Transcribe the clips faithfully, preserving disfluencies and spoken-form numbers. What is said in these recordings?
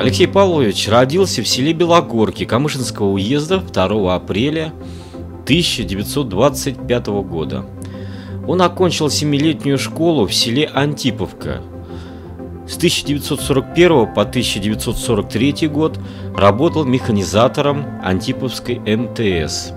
Алексей Павлович родился в селе Белогорки Камышинского уезда второго апреля тысяча девятьсот двадцать пятого года. Он окончил семилетнюю школу в селе Антиповка. С тысяча девятьсот сорок первого по тысяча девятьсот сорок третий год работал механизатором Антиповской эм тэ эс.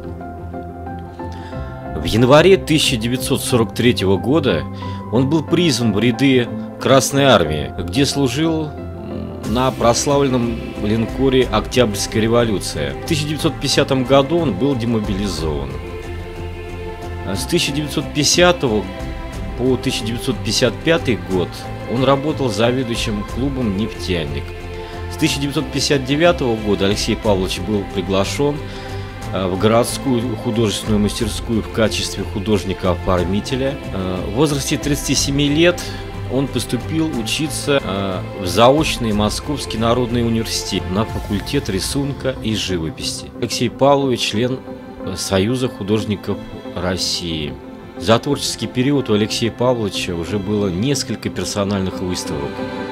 В январе тысяча девятьсот сорок третьего года он был призван в ряды Красной Армии, где служил на прославленном линкоре «Октябрьская революция». В тысяча девятьсот пятидесятом году он был демобилизован. С тысяча девятьсот пятидесятого по тысяча девятьсот пятьдесят пятый год он работал заведующим клубом «Нефтяник». С тысяча девятьсот пятьдесят девятого года Алексей Павлович был приглашен в городскую художественную мастерскую в качестве художника-оформителя. В возрасте тридцати семи лет он поступил учиться в заочный Московский народный университет на факультет рисунка и живописи. Алексей Павлович – член Союза художников России. За творческий период у Алексея Павловича уже было несколько персональных выставок.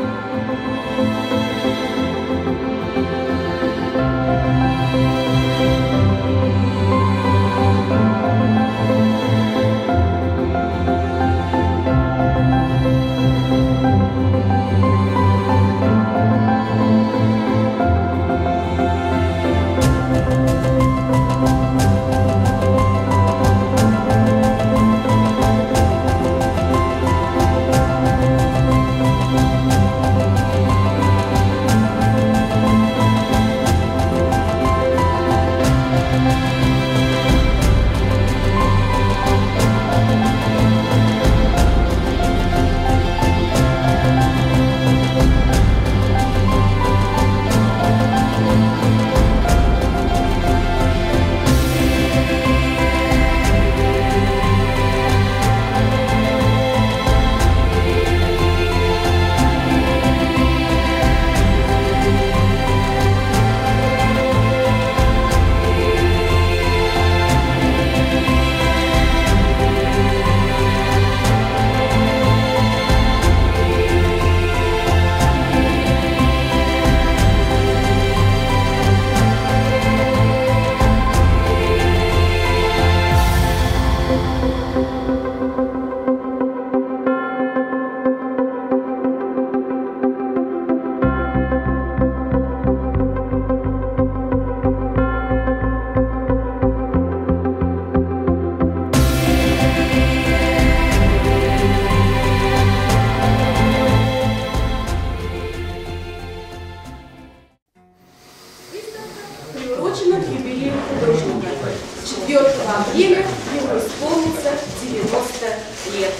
четвёртого апреля ему исполнится девяносто лет.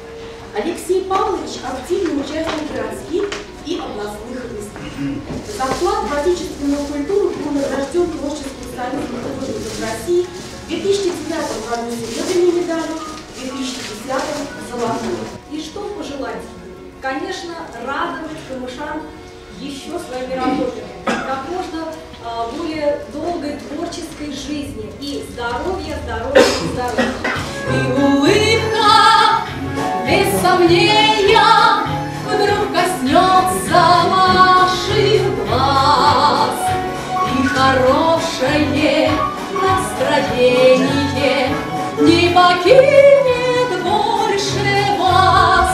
Алексей Павлович активный участник городских и областных выставок. За вклад в отечественную культуру был награжден Творческим союзом художников России в две тысячи девятом году серебряной медалью, в две тысячи десятом золотой. И что пожелать? Конечно, радовать камышан еще своими работами, как можно а, более долгой творческой жизни и здоровья, здоровья, здоровья. И улыбка, без сомнения, вдруг коснется ваших глаз, и хорошее настроение не покинет больше вас.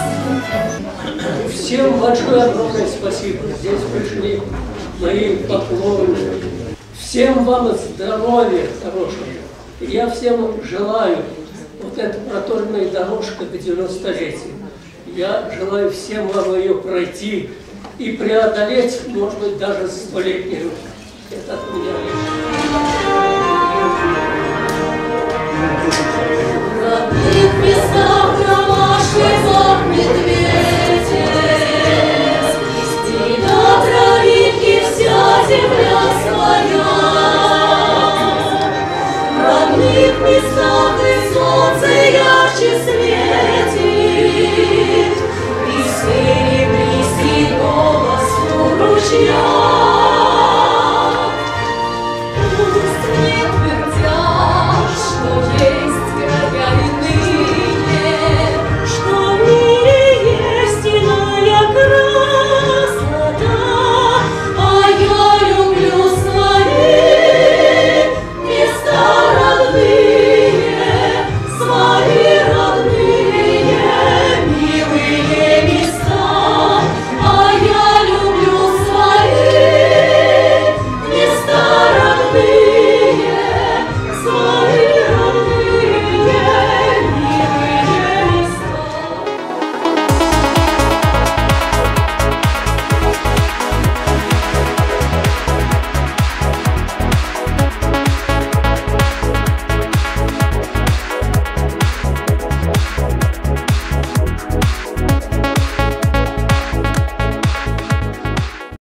Всем большое огромное спасибо. Здесь пришли мои поклонники. Всем вам здоровья хорошего. И я всем желаю вот эта проторенная дорожка к девяностолетию. Я желаю всем вам ее пройти и преодолеть, может быть, даже столетнюю. Это от меня местах и солнце ярче светит, и серебристый голос у ручья.